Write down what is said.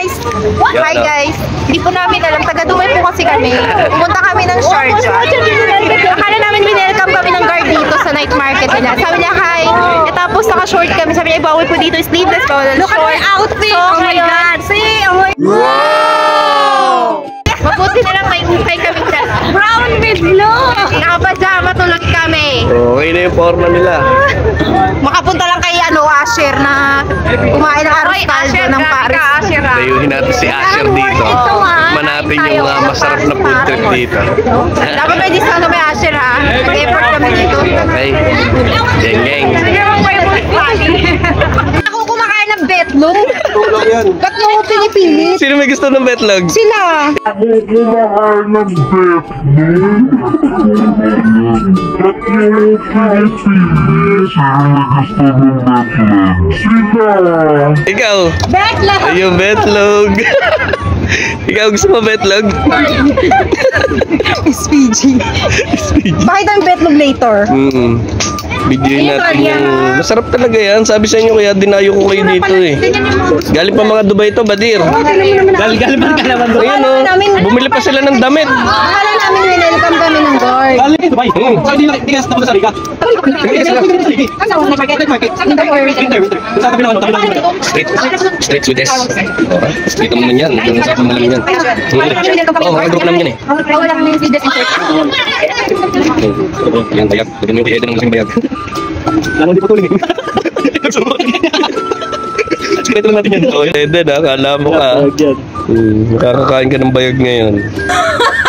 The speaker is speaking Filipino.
guys! Hi guys! Hindi po namin alam, taga Dubai po kasi kami. Pumunta kami ng Sharjah. Akala namin winelcome kami ng guard dito sa night market nila. Sabi niya, hi! Tapos naka-short kami. Sabi niya, bawal po dito, sleeveless, bawal short. Look at my outfit! Oh my God! See! Oh my God! Wow! Mabuti na lang may ukay kami dyan. Brown with blue! Nakapajama tuloy kami. Okay na yung forma nila. Makapunta lang kay Asher na kumain ng arroz caldo ng Paris. Dayuhin natin si Asher dito. Tikman natin yung masarap na food trip dito. Dapat may discount kami Asher ha. Mag-effort kami dito. Okay. Geng geng. Ako kumakain ng betlog. Ba't nyo ako pinipili? Sino may gusto ng betlog? Sila. Ako kumakain ng betlog. Ba't nyo ako pinipili? Sino may gusto ng betlog? Sila. Ikaw. Betlog. Ayun, betlog. Ikaw gusto mo betlog? SPG. Bakit ang betlog later? Videoin natin yung... Masarap talaga yan. Sabi sa inyo kaya dinayo ko kayo dito eh. Galing pa mga Dubai to, Badir. Galing pa ka naman doon. Ayun o. Bumili pa sila ng damit. Akala namin winelcome kami ng guard. Galing ka Dubai. Hindi na tigas na sa Rica. Street Swedes. Street naman yan. Sa naman yan. Oo, mga group naman yan eh. Wala kami yung disinfect. Yan, bayag. Lagyan mo yung head ng lasing bayag. Lalo di patuloy. Ito lang natin yan. Eden ha, kala mo ka. Makakakain ka ng bayag ngayon.